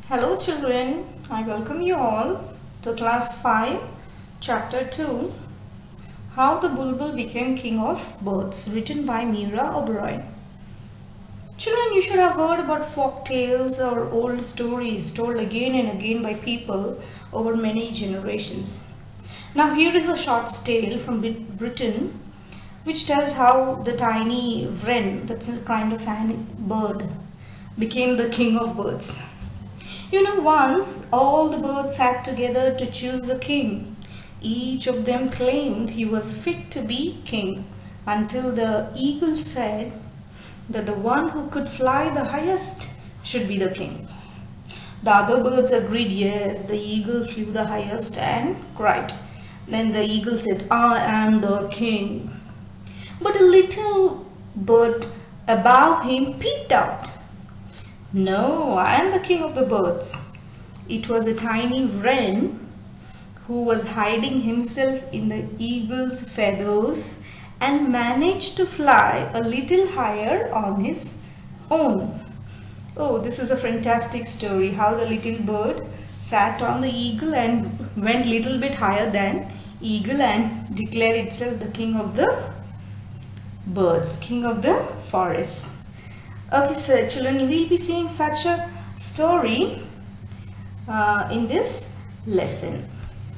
Hello children, I welcome you all to class 5, chapter 2, How the Bulbul Became King of Birds, written by Mira O'Brien. Children, you should have heard about folk tales or old stories told again and again by people over many generations. Now here is a short tale from Britain which tells how the tiny wren, that's a kind of bird, became the king of birds. Once all the birds sat together to choose a king. Each of them claimed he was fit to be king until the eagle said that the one who could fly the highest should be the king. The other birds agreed, yes, the eagle flew the highest and cried. Then the eagle said, I am the king. But a little bird above him peeped out. No, I am the king of the birds. It was a tiny wren who was hiding himself in the eagle's feathers and managed to fly a little higher on his own. Oh, this is a fantastic story, how the little bird sat on the eagle and went a little bit higher than eagle and declared itself the king of the birds, king of the forest. Okay, so children, we will be seeing such a story in this lesson.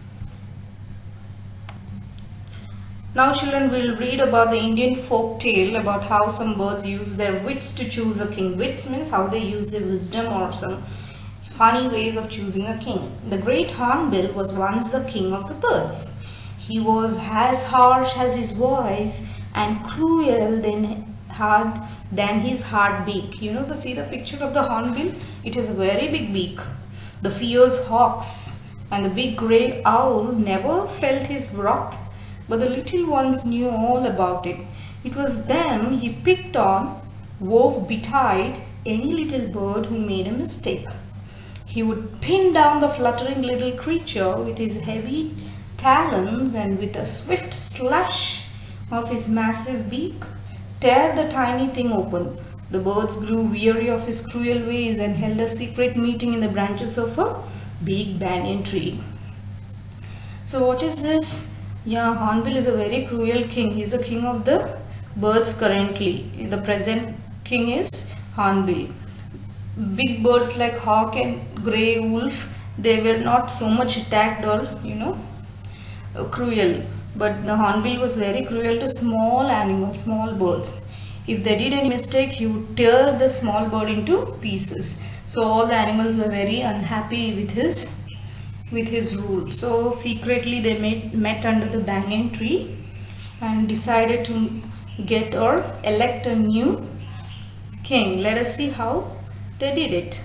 Now children, will read about the Indian folk tale about how some birds use their wits to choose a king. Wits means how they use their wisdom or some funny ways of choosing a king. The great hornbill was once the king of the birds. He was as harsh as his voice and cruel than his hard beak. See the picture of the hornbill? It has a very big beak. The fierce hawks and the big grey owl never felt his wrath, but the little ones knew all about it. It was them he picked on, woe betide any little bird who made a mistake. He would pin down the fluttering little creature with his heavy talons, and with a swift slash of his massive beak, tear the tiny thing open. The birds grew weary of his cruel ways and held a secret meeting in the branches of a big banyan tree. So what is this? Yeah, Hornbill is a very cruel king. He is the king of the birds currently. The present king is Hornbill. Big birds like hawk and grey wolf, they were not so much attacked or cruel. But the hornbill was very cruel to small animals, small birds. If they did any mistake, he would tear the small bird into pieces. So all the animals were very unhappy with his rule. So secretly they met under the banyan tree and decided to get or elect a new king. Let us see how they did it.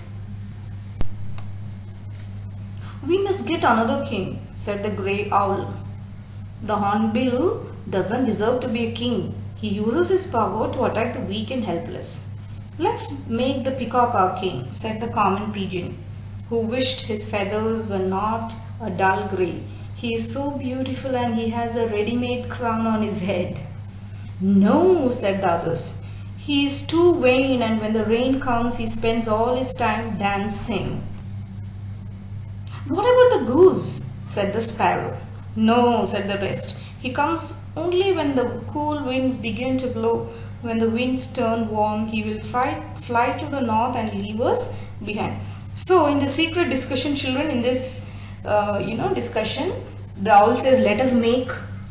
We must get another king, said the grey owl. The hornbill doesn't deserve to be a king. He uses his power to attack the weak and helpless. Let's make the peacock our king, said the common pigeon, who wished his feathers were not a dull grey. He is so beautiful and he has a ready-made crown on his head. No, said the others. He is too vain, and when the rain comes, he spends all his time dancing. What about the goose? Said the sparrow. No, said the rest. He comes only when the cool winds begin to blow. When the winds turn warm, he will fly to the north and leave us behind. So in the secret discussion, children, in this discussion, the owl says, let us make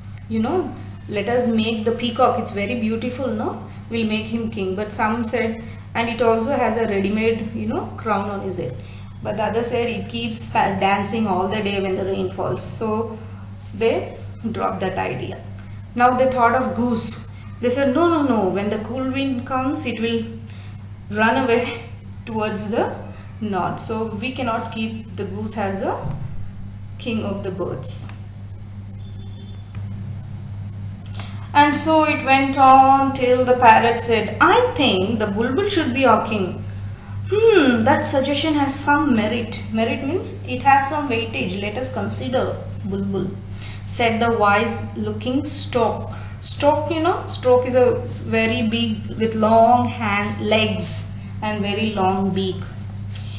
the peacock. It's very beautiful, no? We'll make him king. But some said, and it also has a ready-made crown on his head. But the other said it keeps dancing all the day when the rain falls. So they dropped that idea. Now they thought of goose. They said, no, when the cool wind comes, it will run away towards the north. So we cannot keep the goose as a king of the birds. And so it went on till the parrot said, I think the bulbul should be our king. That suggestion has some merit. Merit means it has some weightage. Let us consider bulbul, said the wise looking stork. Stork is a very big with long legs and very long beak.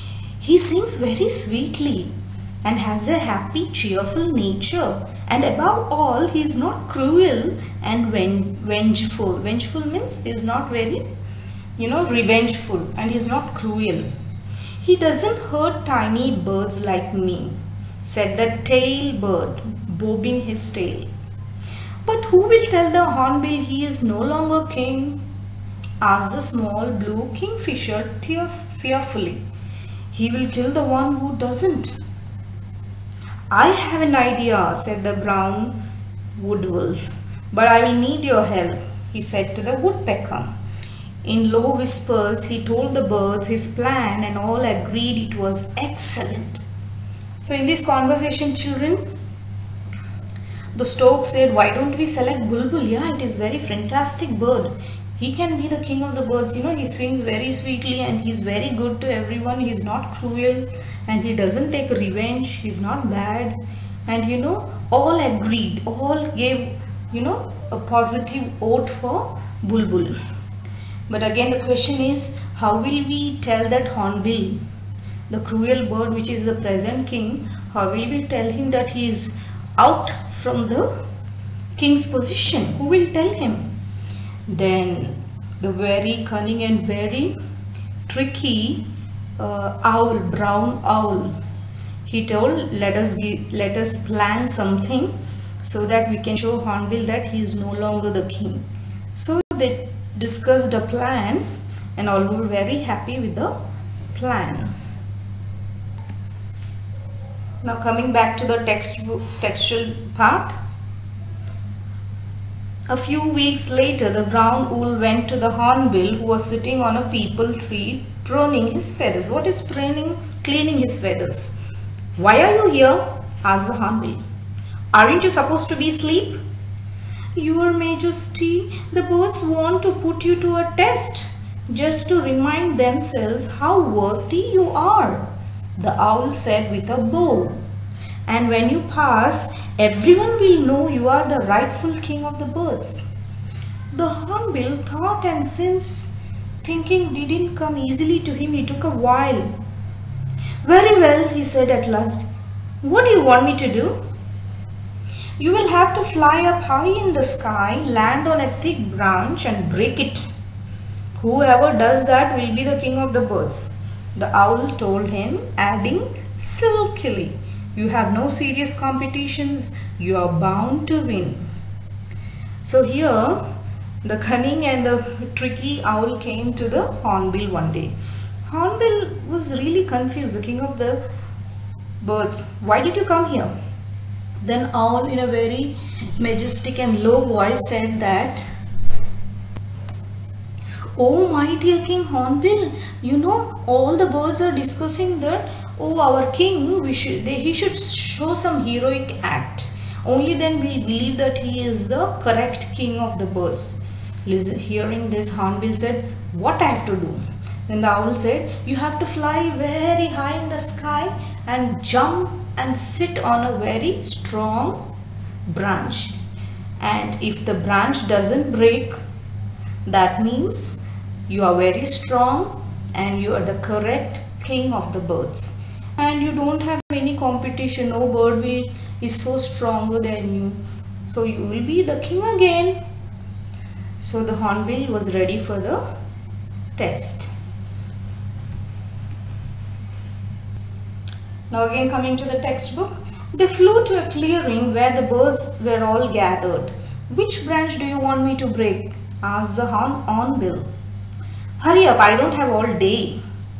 He sings very sweetly and has a happy, cheerful nature. And above all, he is not cruel and vengeful. Vengeful means he is not very, revengeful, and he is not cruel. He doesn't hurt tiny birds like me, said the tail bird, bobbing his tail. But who will tell the hornbill he is no longer king? Asked the small blue kingfisher fearfully. He will kill the one who doesn't. I have an idea, said the brown wood wolf, but I will need your help, he said to the woodpecker. In low whispers, he told the birds his plan, and all agreed it was excellent. So in this conversation, children, the stork said, why don't we select Bulbul? Yeah, it is very fantastic bird. He can be the king of the birds. He swings very sweetly and he's very good to everyone. He's not cruel and he doesn't take revenge. He's not bad. And all agreed. All gave, a positive vote for Bulbul. But again the question is, how will we tell that hornbill, the cruel bird which is the present king, how will we tell him that he is out from the king's position? Who will tell him? Then the very cunning and very tricky brown owl, he told, let us plan something so that we can show hornbill that he is no longer the king. So they discussed a plan and all were very happy with the plan. Now coming back to the textual part. A few weeks later, the brown owl went to the hornbill who was sitting on a peepal tree pruning his feathers. What is pruning? Cleaning his feathers. Why are you here? Asked the hornbill. Aren't you supposed to be asleep? Your Majesty, the birds want to put you to a test, just to remind themselves how worthy you are, the owl said with a bow. And when you pass, everyone will know you are the rightful king of the birds. The hornbill thought, and since thinking didn't come easily to him, it took a while. Very well, he said at last. What do you want me to do? You will have to fly up high in the sky, land on a thick branch and break it. Whoever does that will be the king of the birds, the owl told him, adding silkily, you have no serious competitions, you are bound to win. So here the cunning and the tricky owl came to the hornbill one day. Hornbill was really confused, the king of the birds. Why did you come here? Then owl in a very majestic and low voice said that, oh my dear King Hornbill, all the birds are discussing that, oh our king, he should show some heroic act. Only then we believe that he is the correct king of the birds. Hearing this, Hornbill said, what I have to do? Then the owl said, you have to fly very high in the sky and jump and sit on a very strong branch. And if the branch doesn't break, that means you are very strong and you are the correct king of the birds. And you don't have any competition. No bird is so stronger than you. So you will be the king again. So the hornbill was ready for the test. Now again coming to the textbook. They flew to a clearing where the birds were all gathered. Which branch do you want me to break? Asked the hornbill. Hurry up, I don't have all day.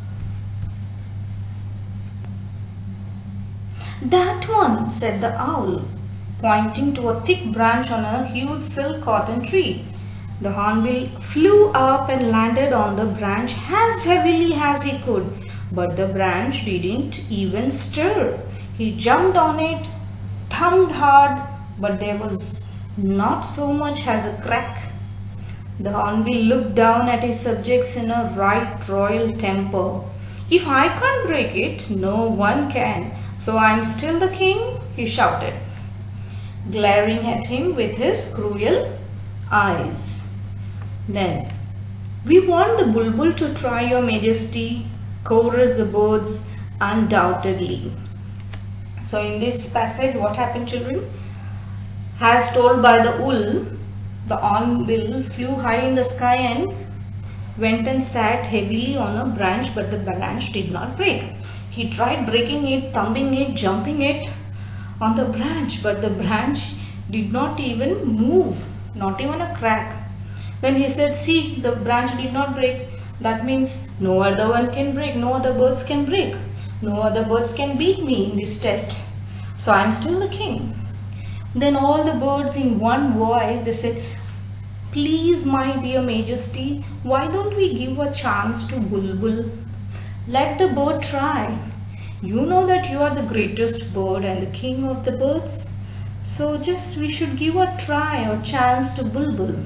That one, said the owl, pointing to a thick branch on a huge silk cotton tree. The hornbill flew up and landed on the branch as heavily as he could, but the branch didn't even stir. He jumped on it, thumped hard, but there was not so much as a crack. The hornbill looked down at his subjects in a right royal temper. If I can't break it, no one can. So I'm still the king, he shouted, glaring at him with his cruel eyes. Then, we want the bulbul to try, your majesty, chorused the birds. undoubtedly. So in this passage, what happened, children? As told by the owl, the hornbill flew high in the sky and went and sat heavily on a branch, but the branch did not break. He tried breaking it, thumping it, jumping it on the branch, but the branch did not even move, not even a crack. Then he said, see, the branch did not break. That means no other one can break, no other birds can break. No other birds can beat me in this test. So I am still the king. Then all the birds in one voice, they said, please, my dear majesty, why don't we give a chance to Bulbul? Let the bird try. You know that you are the greatest bird and the king of the birds. So just we should give a try or chance to Bulbul.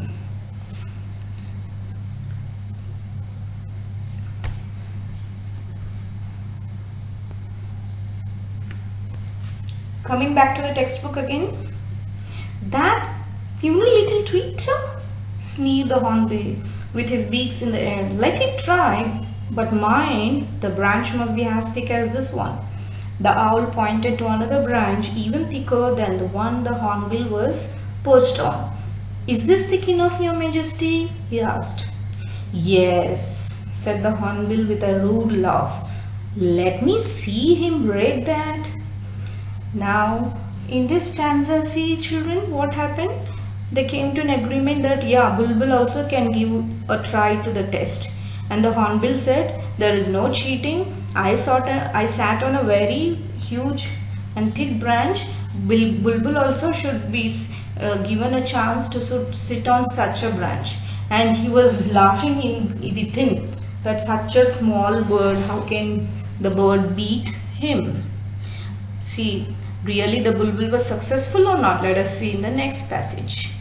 Coming back to the textbook again. That puny little tweeter, sneered the hornbill with his beaks in the air. Let it try, but mind, the branch must be as thick as this one. The owl pointed to another branch even thicker than the one the hornbill was perched on. Is this thick enough, your majesty? He asked. Yes, said the hornbill with a rude laugh. Let me see him break that. Now, in this stanza, see children, what happened? They came to an agreement that, yeah, Bulbul also can give a try to the test. And the hornbill said, there is no cheating. I sat on a very huge and thick branch. Bulbul also should be given a chance to sit on such a branch. And he was laughing within that such a small bird, how can the bird beat him? See, really the Bulbul was successful or not? Let us see in the next passage.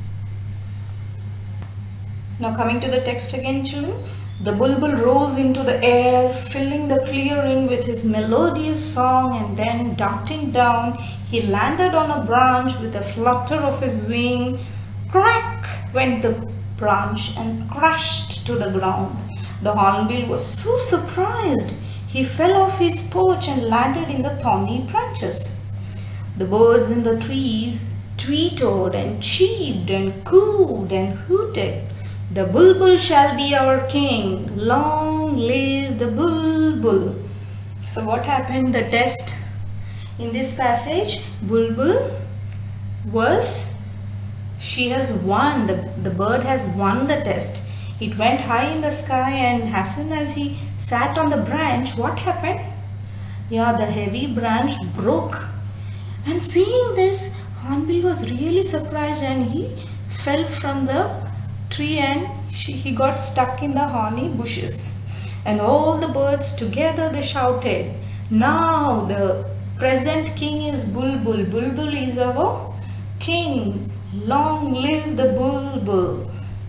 Now coming to the text again, children. The Bulbul rose into the air, filling the clearing with his melodious song, and then darting down, he landed on a branch with a flutter of his wing. Crack went the branch and crashed to the ground. The hornbill was so surprised, he fell off his perch and landed in the thorny branches. The birds in the trees tweeted and cheeped and cooed and hooted. The Bulbul shall be our king. Long live the Bulbul. So what happened? The test in this passage, Bulbul she has won. The bird has won the test. It went high in the sky, and as soon as he sat on the branch, what happened? Yeah, the heavy branch broke. And seeing this, Hornbill was really surprised and he fell from the tree and he got stuck in the horny bushes. And all the birds together they shouted, now the present king is Bulbul. Bulbul is our king. Long live the Bulbul.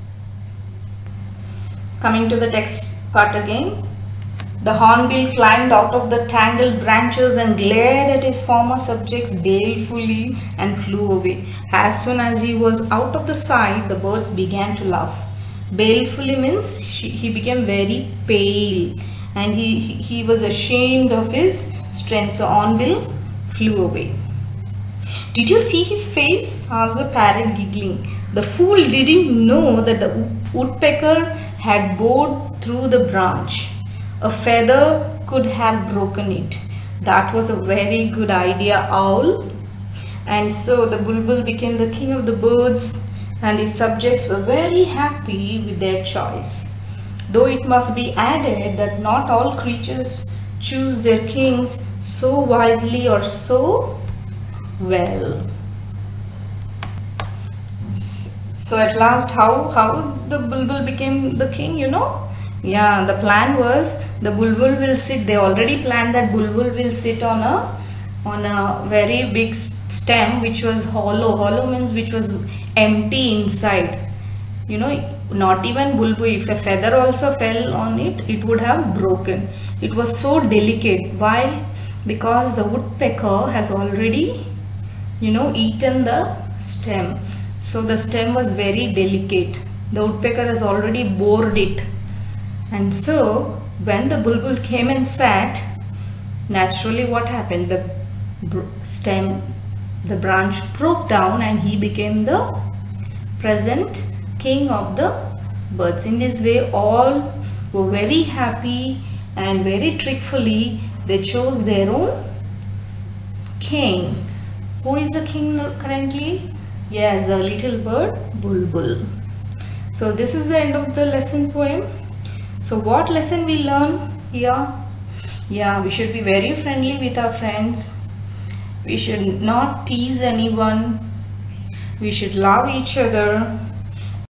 Coming to the text part again. The hornbill climbed out of the tangled branches and glared at his former subjects balefully and flew away. As soon as he was out of the sight, the birds began to laugh. Balefully means he became very pale and he was ashamed of his strength. So hornbill flew away. Did you see his face? Asked the parrot giggling. The fool didn't know that the woodpecker had bored through the branch. A feather could have broken it. That was a very good idea, owl. And so the Bulbul became the king of the birds and his subjects were very happy with their choice. Though it must be added that not all creatures choose their kings so wisely or so well. So at last how the Bulbul became the king, you know? Yeah, the plan was the Bulbul will sit. They already planned that Bulbul will sit on a very big stem which was hollow. Hollow means which was empty inside. You know, not even Bulbul. If a feather also fell on it, it would have broken. It was so delicate. Why? Because the woodpecker has already, you know, eaten the stem. So the stem was very delicate. The woodpecker has already bored it. And so when the Bulbul came and sat, naturally what happened? The branch broke down and he became the present king of the birds. In this way, all were very happy and very trickfully they chose their own king. Who is the king currently? Yes, the little bird Bulbul. So this is the end of the lesson poem. So what lesson we learn here? Yeah, we should be very friendly with our friends. We should not tease anyone. We should love each other.